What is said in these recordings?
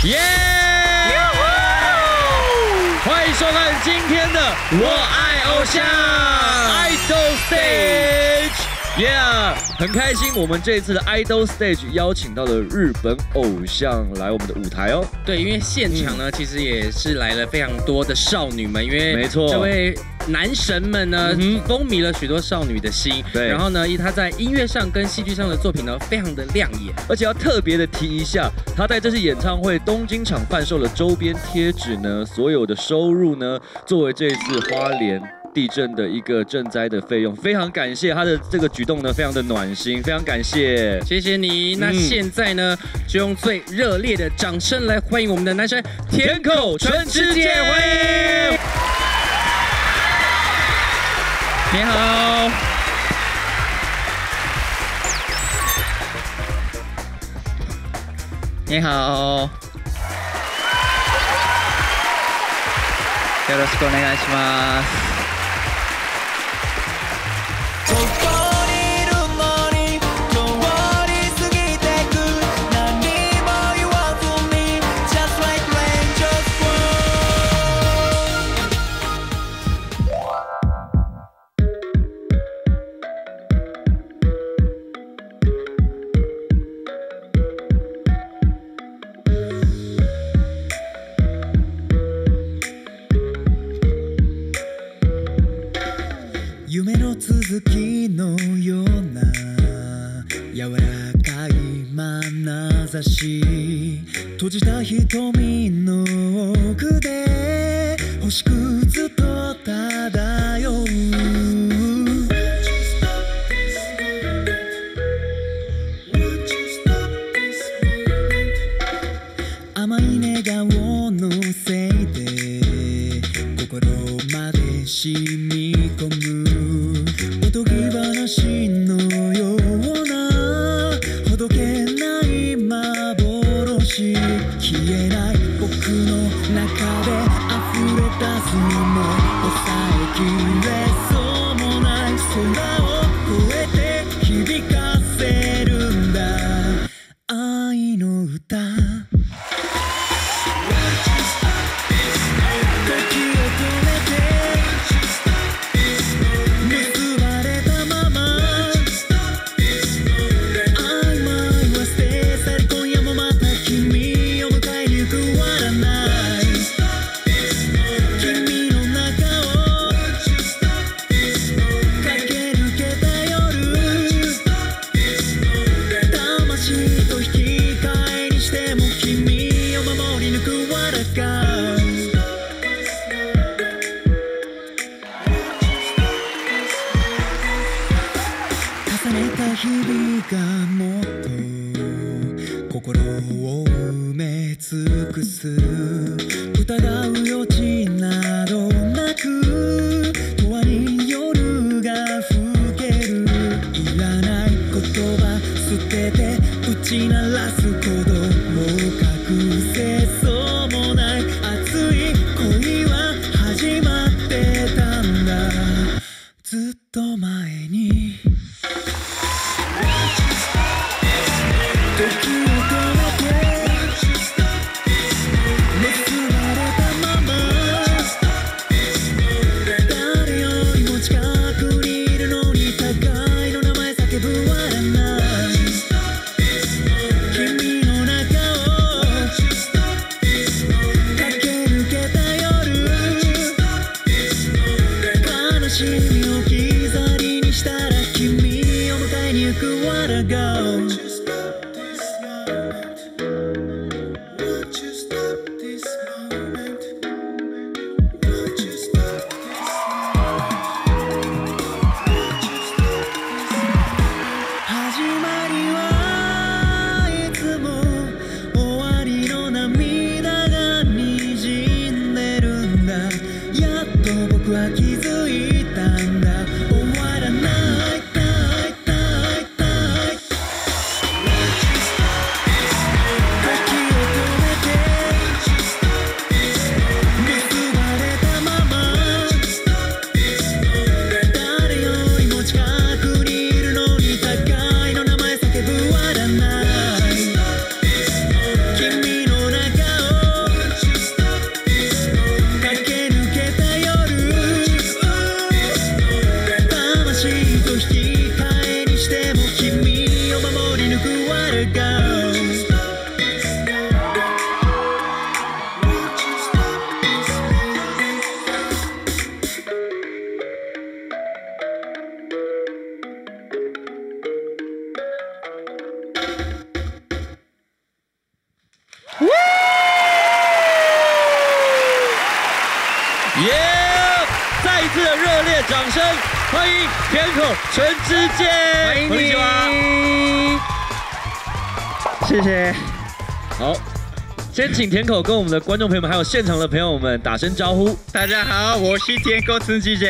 耶！欢迎收看今天的《我爱偶像 Idol Stage》。Yeah， 很开心，我们这一次的 Idol Stage 邀请到了日本偶像来我们的舞台哦。 对，因为现场呢，其实也是来了非常多的少女们，因为没错， 这位男神们呢，风靡了许多少女的心。 对， 然后呢，他在音乐上跟戏剧上的作品呢，非常的亮眼。 而且要特别的提一下，他在这次演唱会东京场贩售的周边贴纸呢，所有的收入呢，作为这一次花莲地震的一个赈灾的费用，非常感谢他的这个举动呢，非常的暖心，非常感谢， 谢谢你。那现在呢，就用最热烈的掌声来欢迎我们的男神田口纯之介，欢迎。 你好，你好，よろしくお願いします。 夢の続きのような柔らかい眼差し、閉じた瞳の奥で星屑ずっと漂う。甘い笑顔のせいで心まで染み込む、おとぎ話のようなほどけない幻、消えない僕の中で溢れ出すのも抑えきれそうもない空を越えて響かせるんだ愛の歌。日々がもっと心を埋め尽くす、疑う余地などなく永遠に夜が更ける。いらない言葉捨てて打ち鳴らす鼓動、もう隠せそうもない熱い恋は始まってたんだずっと前に。時を止めて結ばれた掌声欢迎田口纯之介， 欢迎你。 谢谢。 好，先请田口跟我们的观众朋友们，还有现场的朋友们打声招呼。 大家好，我是田口纯之介。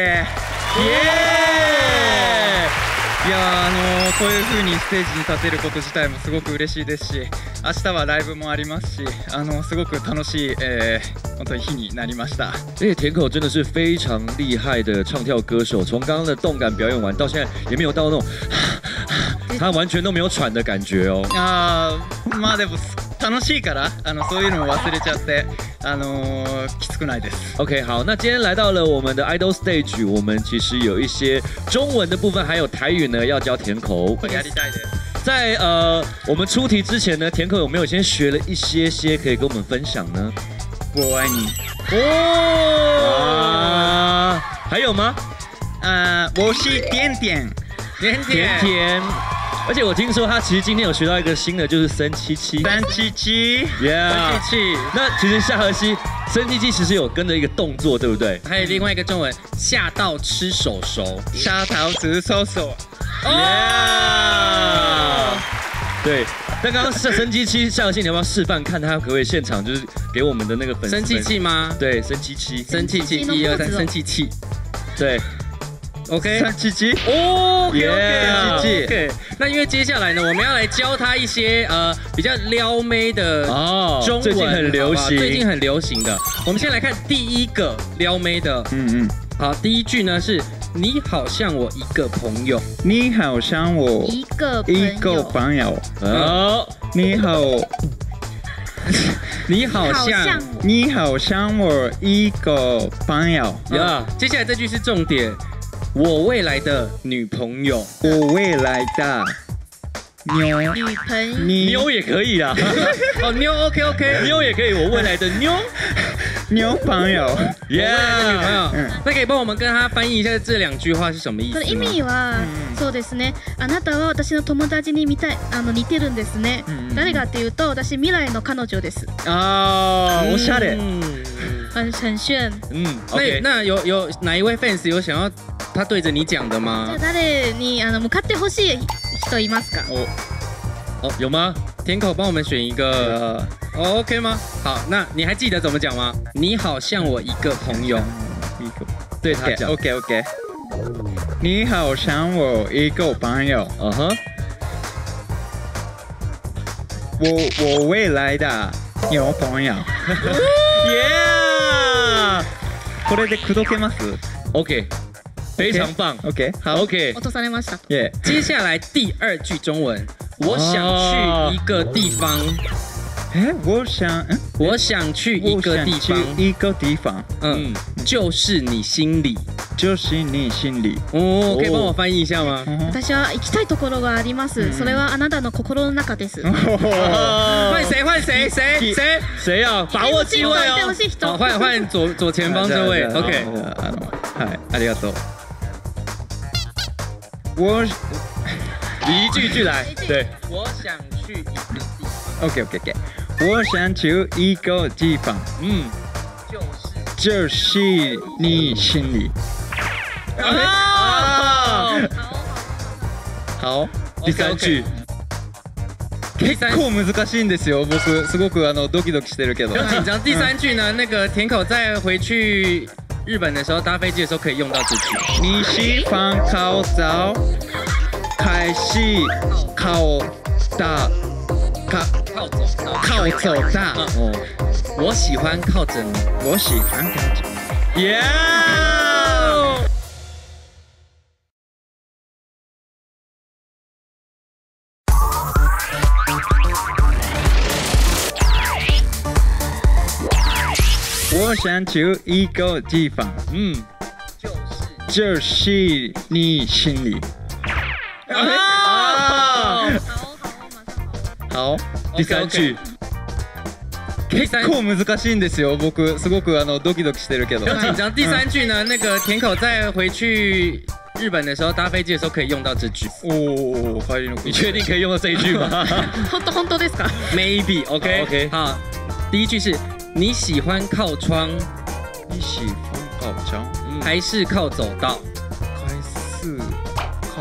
いやこういう風にステージに立てること自体もすごく嬉しいですし、明日はライブもありますし、すごく楽しい、本当に日になりました。 而且田口真的是非常厉害的唱跳歌手，从刚刚的动感表演完到现在，也没有到那种他完全都没有喘的感觉哦。 まあでも楽しいからそういうのも忘れちゃってきつくないです。 OK， 好，那今天来到了我们的 Idol Stage， 我们其实有一些中文的部分，还有台语呢，要教田口。 やりたいです。 在我们出题之前呢，田口有没有先学了一些可以跟我们分享呢？ 我爱你。 哦，还有吗？ 我是点点。 甜。而且我听说他其实今天有学到一个新的，就是生七七。 生七七 ，Yeah， 生七七。 那其实夏荷西生七七其实有跟着一个动作，对不对？ 还有另外一个中文，吓到吃手手。 吓到吃手手。 Yeah， 对。但刚刚生七七，夏荷西你要不要示范看他可不可以现场就是给我们的那个粉丝？ 生气气吗？ 对，生七七。 生气气，1、2、3，生气气。 对。 OK， 生气气哦 ，OK， 那因为接下来呢，我们要来教他一些比较撩妹的中文， 最近很流行， 最近很流行的。我们先来看第一个撩妹的，好，第一句呢是你好像我一个朋友， 你好像我一个朋友，你好。 你好像我一个朋友呀。 接下来这句是重点，我未来的女朋友， 我未来的女朋友， 妞也可以啦。 哦，妞 OK， 妞也可以，我未来的妞朋友， 女朋友。那可以帮我们跟他翻译一下这2句话是什么意思吗？ 意味はそうですね。あなたは私の友達に似てるんですね。誰かっていうと私未来の彼女です。 おしゃれ。 很炫。 那有哪一位 fans 有想要他对着你讲的吗？ 誰に向かってほしい人いますか？ 有吗？ 田口帮我们选一个，OK 吗？好，那你还记得怎么讲吗？你好像我一个朋友， 对他讲 ，OK， 你好像我一个朋友，我未来的女朋友 ，Yeah， これで口説けます ？OK， 非常棒 ，OK， 好 ，OK， 落とされました。 接下来第2句中文，我想去一个地方。我想去一个地方，就是你心里，可以帮我翻译一下吗？ 私は行きたいところがあります。それはあなたの心の中です。 换谁？ 谁要把握机会哦？ 好，换左前方这位 ，OK。 ありがとう。 你一句句来，对。 我想去一个地方。 OK， 我想去一个地方，就是你心里。 好，第3句。 結構難しいんですよ。僕すごくドキドキしてるけど。 不要紧张。第3句呢，那个田口在回去日本的时候搭飞机的时候可以用到这句。 你喜欢靠早，开始靠大。靠走大， 我喜欢靠着你， 我喜欢靠着你。 Yeah！ 我想去一个地方，就是你心里。 好，第3句。 結構難しいんですよ。僕すごくドキドキしてるけど。 不要紧张。第3句呢，那个田口在回去日本的时候搭飞机的时候可以用到这句。 你确定可以用到这一句吗？ 本当ですか ？Maybe OK。好，第1句是你喜欢靠窗， 你喜欢靠窗， 还是靠走道？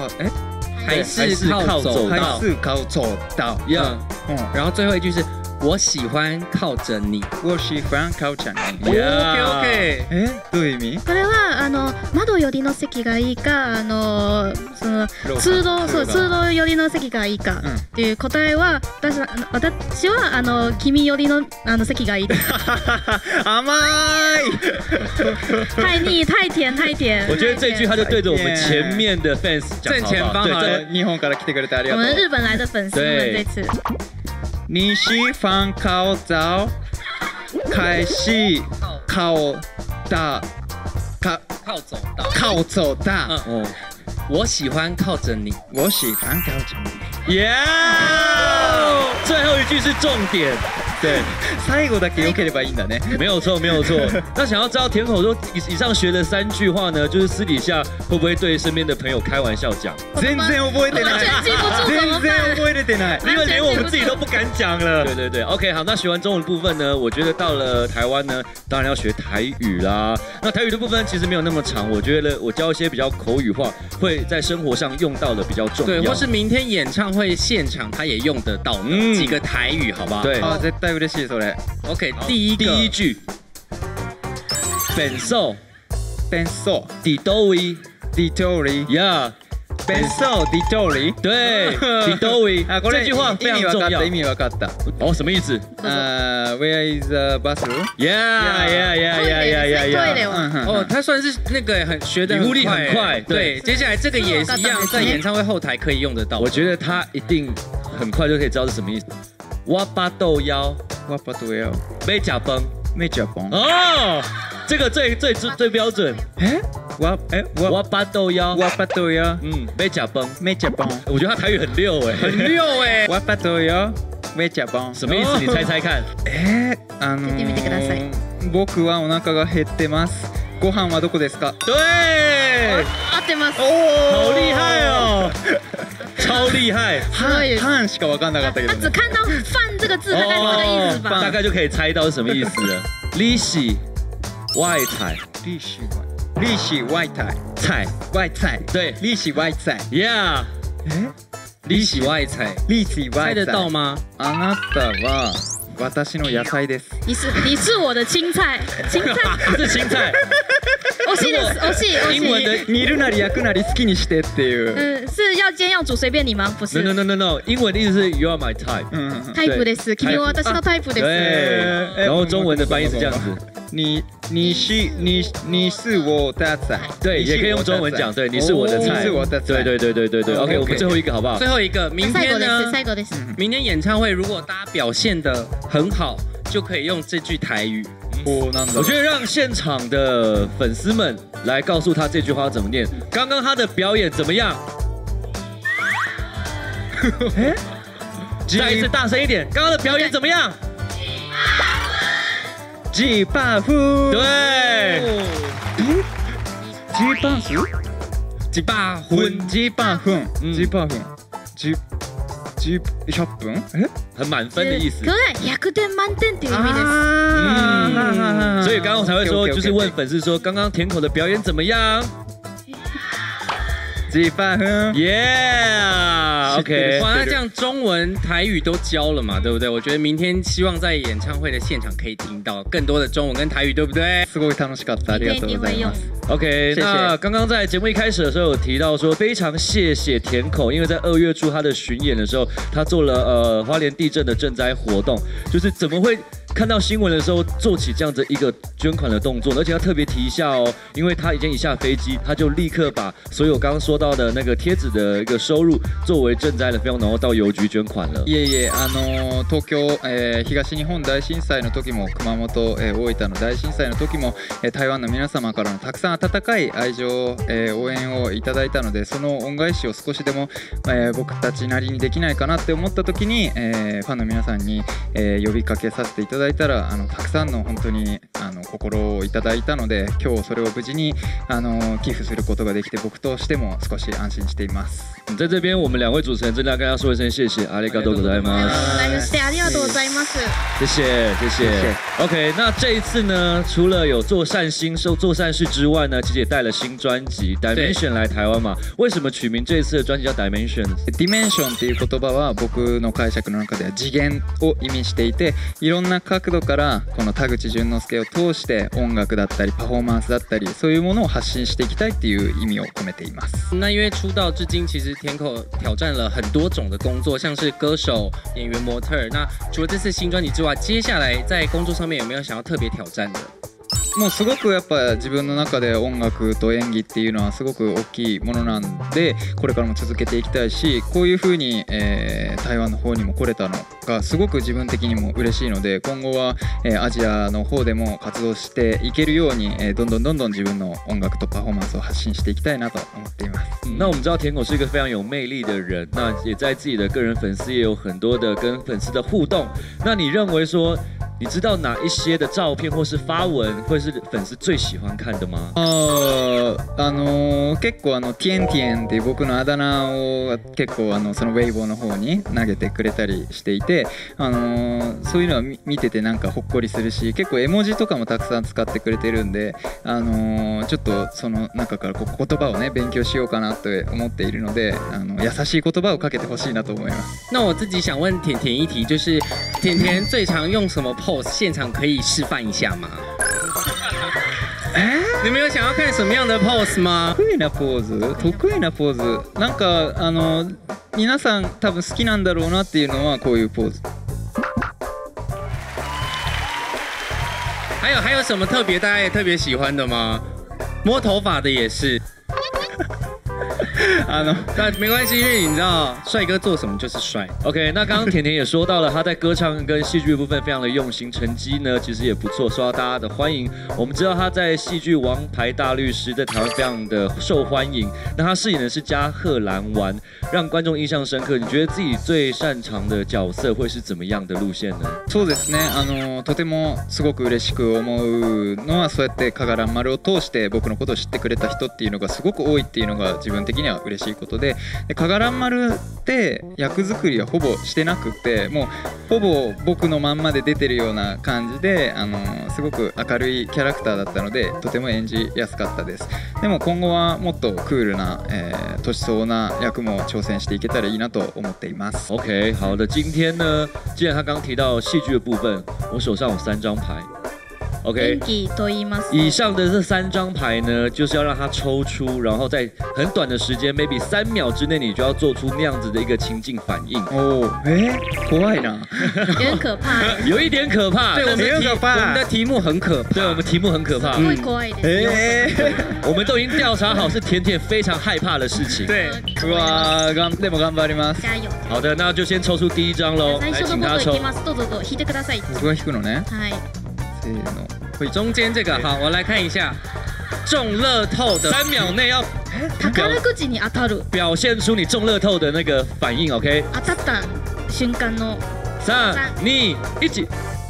还是靠走道， 还是靠走道。 然后最后一句是我喜欢靠着你。 我喜欢靠着你。 OK。 どういう意味？ これは窓寄りの席がいいかその通路寄りの席がいいかっていう答えは私は君寄りの席がいいです。 甘い。 太腻太甜太甜。 我觉得这句他就对着我们前面的 fans 讲， 正前方好了。 日本から来てくれてありがとう。 我们日本来的粉丝们这次。 你喜欢靠走，开始靠走道。 我喜欢靠着你。 我喜欢靠着你。 最后一句是重点。对， 最後だけ良ければいいんだね。 没有错，没有错。那想要知道田口说以上学的3句话呢，就是私底下会不会对身边的朋友开玩笑讲？ 全然覚えてない。 完全记不住怎么全然办？ 覚えれてない。 因为连我们自己都不敢讲了。对对对 ，OK， 好，那学完中文的部分呢，我觉得到了台湾呢，当然要学台语啦。那台语的部分其实没有那么长，我觉得我教一些比较口语化，会在生活上用到的比较重要。 对，或是明天演唱会现场他也用得到的几个台语，好不好？ 对， 絶対嬉しいそれ。 OK， 第一句， 本寿， 本寿， 底多位， 底多位， 呀， 本寿底多位， 对，底多位，这句话非常重要。 意味分かった。 哦，什么意思 ？Where is the bathroom？ Yeah， 哦，他算是那个学的领悟力很快。 对，接下来这个也是一样，在演唱会后台可以用得到。 我觉得他一定很快就可以知道是什么意思。我巴豆腰， 我巴豆腰， 没假崩， 没假崩。 哦，这个最标准。我巴豆腰， 我巴豆腰， 没假崩， 没假崩。 我觉得他台语很溜哎， 很溜哎。 我巴豆腰，没假崩， 什么意思？你猜猜看。 見てみてください。 僕はお腹が減ってます。ご飯はどこですか？ 对， 合ってます。 好厉害哦。超厉害， 飯しか分かんなかったけど。 他只看到饭这个字，大概是这个意思吧？ 大概就可以猜到是什么意思了。利息外菜， 利息外菜，外菜， 对， 利息外菜 ，Yeah， 利息外菜， 利息外菜， 猜得到吗？ あなたは私の野菜です。 你是我的青菜，青菜， 是青菜。 惜しいです，惜しい。 英文的煮るなり焼くなり好きにしてっていう。 是要煎要煮随便你吗？不是。 No， 英文的意思是 You are my type。 タイプです。君は私のタイプです。 对。然后中文的翻译是这样子。 你是我的菜。 对，也可以用中文讲。对，你是我的菜。 你是我的菜。 对。OK， 我们最后一个好不好？ 最后一个，明天呢？明天演唱会如果大家表现得很好，就可以用这句台语。 我觉得让现场的粉丝们来告诉他这句话怎么念。刚刚他的表演怎么样？再一次大声一点，刚刚的表演怎么样 ？8分。 对。 8分。100分？ 很满分的意思。 对，100点満点っていう意味です。 所以刚刚才会说，就是问粉丝说，刚刚田口的表演怎么样 ？8分。 Yeah，OK。 哇，那这样中文、台语都教了嘛，对不对？我觉得明天希望在演唱会的现场可以听到更多的中文跟台语，对不对？ すごい楽しかった。ありがとうございます。 OK， 那刚刚在节目一开始的时候有提到说，非常谢谢田口，因为在2月初他的巡演的时候，他做了花莲地震的赈灾活动，就是怎么会看到新闻的时候做起这样子一个捐款的动作，而且要特别提一下哦，因为他已经一下飞机，他就立刻把所有刚刚说到的那个贴纸的一个收入作为赈灾的费用，然后到邮局捐款了。 東京、東日本大震災の時も熊本、大分の大震災の時も、台湾の皆様からのたくさん温かい愛情、応援をいただいたので、その恩返しを少しでも、僕たちなりにできないかなって思った時に、ファンの皆さんに、呼びかけさせていただいたら、たくさんの本当に心をいただいたので、今日それを無事に寄付することができて、僕としても少し安心しています。 在这边，我们2位主持人真的要跟他说一声谢谢，ありがとうございます。 そしてありがとうございます。 谢谢谢谢。OK， 那这一次呢，除了有做善心、做善事之外呢，其实也带了新专辑 Dimension 来台湾嘛。为什么取名这一次的专辑叫 Dimension？Dimension っていう言葉は僕の解釈の中では次元を意味していて、いろんな角度からこの田口淳之介を通して音楽だったりパフォーマンスだったりそういうものを発信していきたいっていう意味を込めています。 那因为出道至今，其实田口挑战了很多种的工作，像是歌手、演员、模特。那除了这次新专辑之外，接下来在工作上面有没有想要特别挑战的？ もうすごくやっぱ自分の中で音楽と演技っていうのはすごく大きいものなんで、これからも続けていきたいし、こういう風に、台湾の方にも来れたのがすごく自分的にも嬉しいので、今後は、アジアの方でも活動していけるように、どんどん自分の音楽とパフォーマンスを発信していきたいなと思っています。 那我们知道田口是一个非常有魅力的人，那也在自己的个人粉丝也有很多的跟粉丝的互动。那你认为说？你知道哪一些的照片或是发文会是粉丝最喜欢看的吗？ 結構ティエンティエンっていう僕のあだ名を結構そのウェイボーの方に投げてくれたりしていて、そういうのは見ててなんかほっこりするし、結構絵文字とかもたくさん使ってくれてるんで、ちょっとその中から言葉をね勉強しようかなと思っているので、優しい言葉をかけてほしいなと思います。 那我自己想问甜甜一题，就是甜甜最常用什么pose？现场可以示范一下吗？你们有想要看什么样的 pose 吗？ 得意なポーズなんか皆さん多分好きなんだろうなっていうのはこういうポーズ。 还有什么特别大家也特别喜欢的吗？摸头发的也是。但没关系，因为你知道帅哥做什么就是帅。 OK， 那刚刚甜甜也说到了，他在歌唱跟戏剧部分非常的用心，成绩呢其实也不错，受到大家的欢迎。我们知道他在戏剧《王牌大律师》在台湾非常的受欢迎。那他饰演的是加贺兰丸，让观众印象深刻。你觉得自己最擅长的角色会是怎么样的路线呢？ そうですね。とてもすごく嬉しく思うのは、そうやって加賀蘭丸を通して僕のことを知ってくれた人っていうのがすごく多いっていうのが自分的には嬉しいことで、加賀蘭丸って役作りはほぼしてなくて、もうほぼ僕のまんまで出てるような感じで、すごく明るいキャラクターだったのでとても演じやすかったです。でも今後はもっとクールな、年相応な役も挑戦していけたらいいなと思っています。 OK， 好的，今天呢，既然他刚提到戏剧的部分，我手上有3张牌。OK， 以上的这3张牌呢，就是要让他抽出，然后在很短的时间 ，maybe 3秒之内，你就要做出那样子的一个情境反应。 哦，怖いな， 有点可怕， 有一点可怕。 对，我们的题目很可怕， 对，我们题目很可怕。我们都已经调查好是甜甜非常害怕的事情。 对， 哇，でも頑張ります。 加油！ 好的，那就先抽出第1张喽，来请他抽。 どうぞ引いてください。 僕が引くのね。 はい。 中间这个好，我来看一下，中乐透的 3秒内要宝口に当たる， 表现出你中乐透的那个反应 ，OK？ 当たった瞬間の 3、2、1。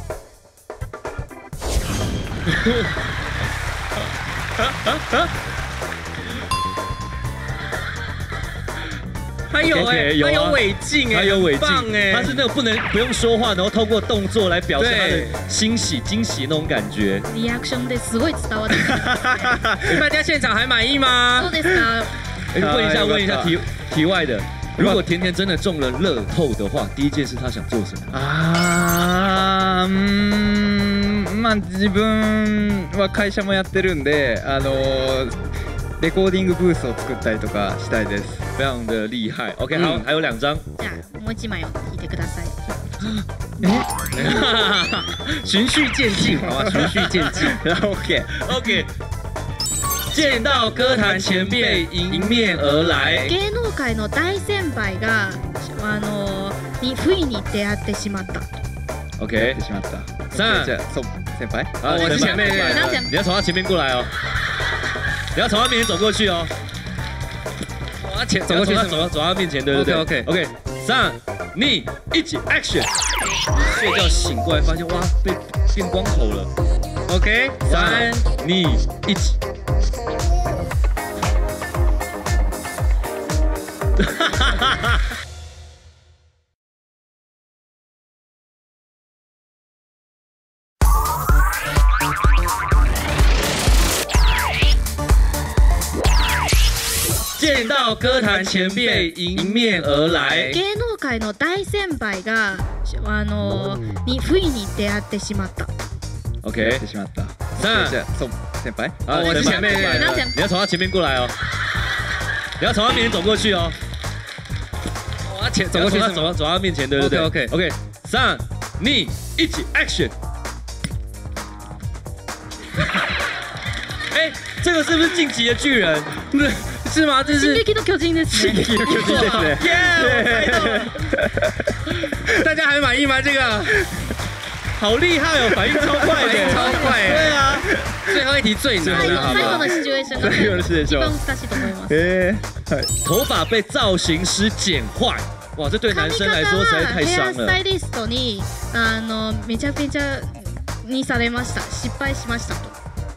还有还有尾劲还有尾劲， 他是那种不用说话，然后透过动作来表现他的欣喜、惊喜那种感觉。 リアクションですごい伝わって。 大家现场还满意吗？ そうですか。 问一下题外的，如果甜甜真的中了乐透的话，第一件事他想做什么？ まあ自分は会社もやってるんで、レコーディングブースを作ったりとかしたいです。 非常的厉害。OK， 好，还有2张。 じゃあもう1枚を引いてください。 循序渐进，好吧，循序渐进。 OK。见到歌坛前辈迎面而来。 芸能界の大先輩が不意に出会ってしまった。 OK， 出しまった。 3， 先輩。 我是前辈。 你要从他前面过来哦。你要从他面前走过去哦。 走过去， 走他面前，对。OK， 3、2、1 ，Action！ 睡觉醒过来发现哇，变光头了。 OK， 3、2、1。见到歌坛前辈迎面而来。 芸能界の大先輩がに不意に出会ってしまった。 OK， やってしまった。 3、 じゃあ先輩。 我是前辈， 你要从他前面过来哦，你要从他面前走过去哦。 我要走过去， 走到他面前，对不对 ？OK， 3、2、1 ，Action！ 哎，这个是不是晋级的巨人？ 是吗？这是進撃の巨人ですね。 進撃の巨人ですね。 大家还满意吗？这个好厉害哦，反应超快的， 超快。 对啊， 最后一题最难了，好最後吗？ のシチュエーションが最後のシチュエーション一番難しいと思います。 はい。 头发被造型师剪坏，哇，这对男生来说实在太ヘア伤了。 スタイリストにめちゃめちゃにされました。失敗しましたと。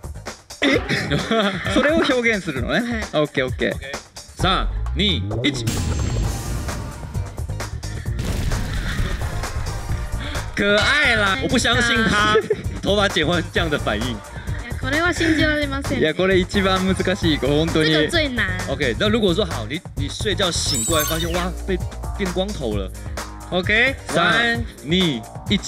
それを表現するのね。オッケーオッケー。 3、2、1。 可愛啦！ 我不相信他头发剪坏是这样的反应。 これは信じられません。 いやこれ一番難しい本当に。 这个最难。 OK， 那如果说好，你睡觉醒过来发现哇变光头了。 OK， 3、 2、1。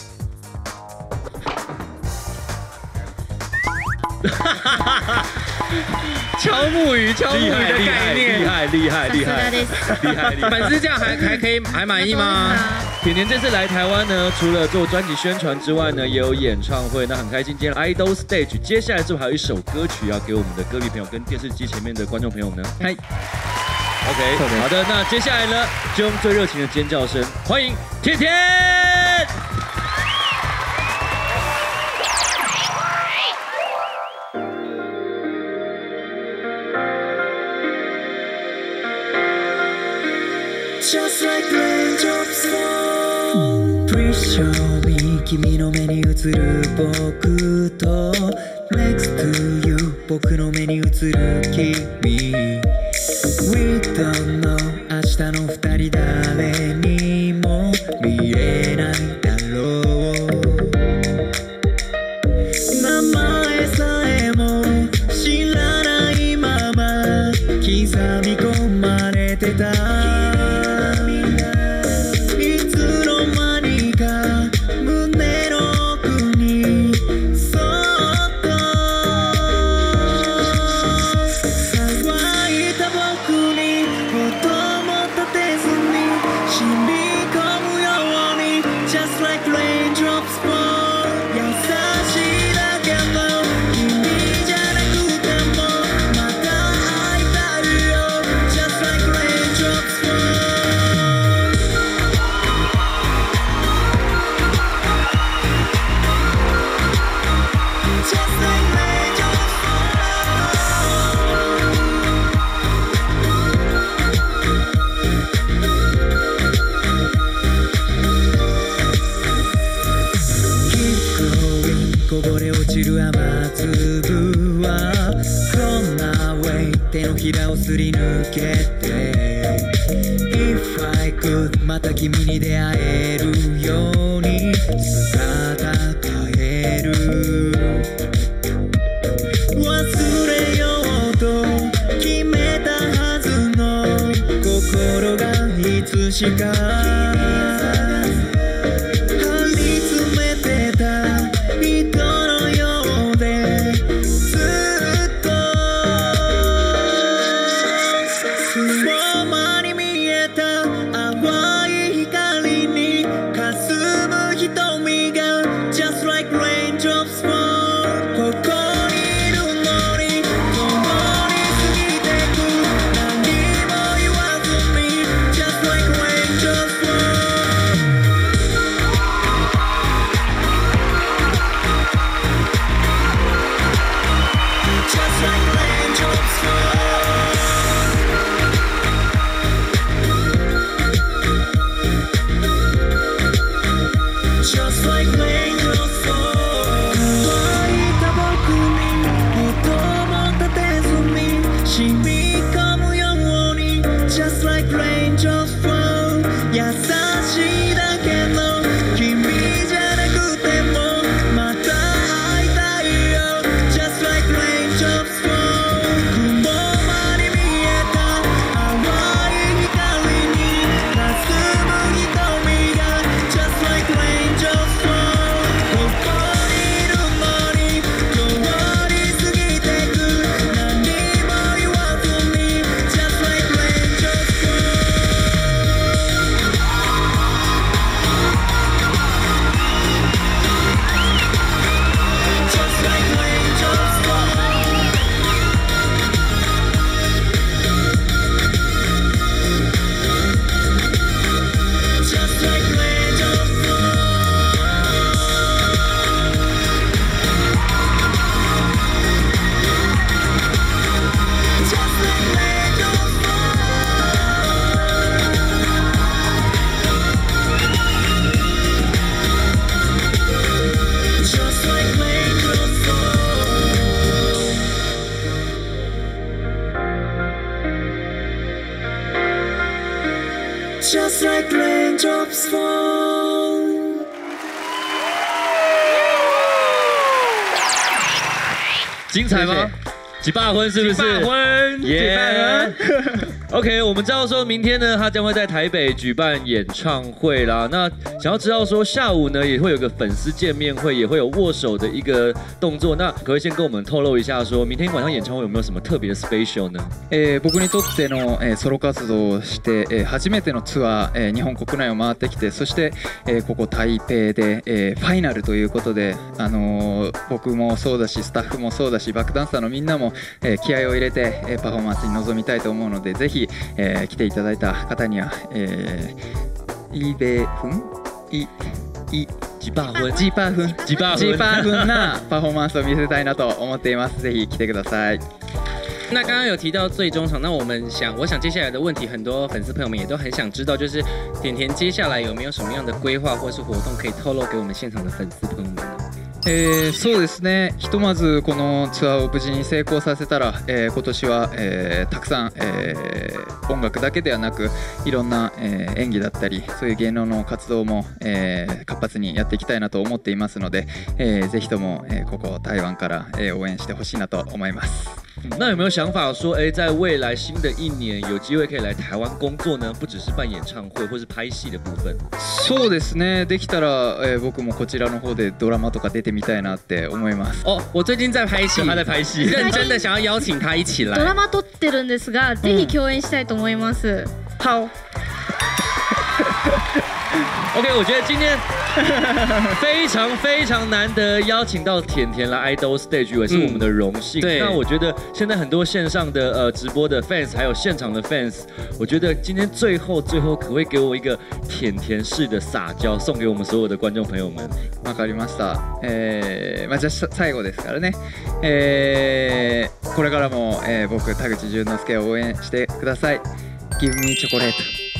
敲木鱼的概念， 厉害！ 粉丝这样还可以还满意吗？ 甜甜这次来台湾呢，除了做专辑宣传之外呢，也有演唱会。那很开心，今天 Idol Stage， 接下来是不是还有一首歌曲要给我们的歌迷朋友跟电视机前面的观众朋友呢？ 嗨 OK， 好的，那接下来呢，就用最热情的尖叫声欢迎甜甜。 Just like raindrops fall Please show me 君の目に映る僕と Next to you 僕の目に映る君 We don't know 明日の二人誰にも見えないだろう名前さえも知らないまま刻み込まれてたこぼれ落ちる雨粒は From away 手のひらをすり抜けて If I could また君に出会えるように姿変える忘れようと決めたはずの心がいつしかJust It's like raindrops fall. 精彩吗？几把婚是不是？ 几把婚， 耶！OK， 我们知道说明天呢，他将会在台北举办演唱会啦。那想要知道说下午呢也会有个粉丝见面会，也会有握手的一个动作。那可不可以先跟我们透露一下，说明天晚上演唱会有没有什么特别的 special 呢？ 僕にとってのソロ活動をして初めてのツアー日本国内を回ってきて、そしてここ台北でファイナルということで、僕もそうだしスタッフもそうだしバックダンサーのみんなも気合を入れてパフォーマンスに臨みたいと思うので、ぜひ来ていただいた方にはイベフン几把婚ジーパーフン几把婚ジーパーフンなパフォーマンスを見せたいなと思っています。ぜひ来てください。 那刚刚有提到最终场，那我想接下来的问题，很多粉丝朋友们也都很想知道，就是甜甜接下来有没有什么样的规划或是活动可以透露给我们现场的粉丝朋友们呢？ そうですね、ひとまずこのツアーを無事に成功させたら、今年は、たくさん、音楽だけではなくいろんな、演技だったりそういう芸能の活動も、活発にやっていきたいなと思っていますので、ぜひとも、ここ台湾から、応援してほしいなと思います。 那有没有想法说，在未来新的一年有机会可以来台湾工作呢？不只是办演唱会或是拍戏的部分。 そうですね。できたら、僕もこちらの方でドラマとか出てみたいなって思います。 哦，我最近在拍戏， 他在拍戏， 认真的想要邀请他一起来。 ドラマ撮ってるんですが、ぜひ共演したいと思います。 好。 OK， 我觉得今天非常难得邀请到甜甜来 Idol Stage， 也是我们的荣幸。 对， 那我觉得现在很多线上的直播的 fans， 还有现场的 fans， 我觉得今天最后可不可以给我一个甜甜式的撒娇，送给我们所有的观众朋友们？ わかりました。じゃあ最後ですからね。これからも、僕田口淳之介を応援してください。Give me chocolate。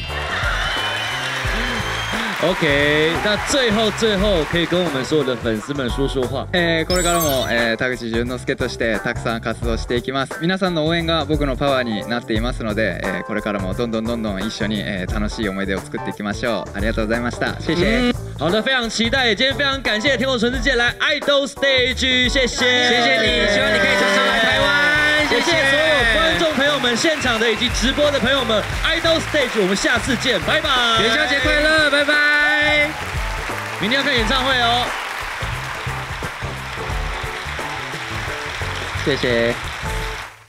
OK， 那最後可以跟我们所有的粉丝们说说話。 これからも、田口淳之介としてたくさん活動していきます。皆さんの応援が僕のパワーになっていますので、これからもどんどん一緒に、楽しい思い出を作っていきましょう。ありがとうございました。谢谢。 好的，非常期待，今天非常感谢天空纯世界来 Idol Stage， 谢谢， 谢谢你，希望你可以常常来台湾， 谢谢所有观众朋友们、现场的以及直播的朋友们 ，Idol Stage， 我们下次见，拜拜， 元宵节快乐，拜拜， 明天要看演唱会哦， 谢谢。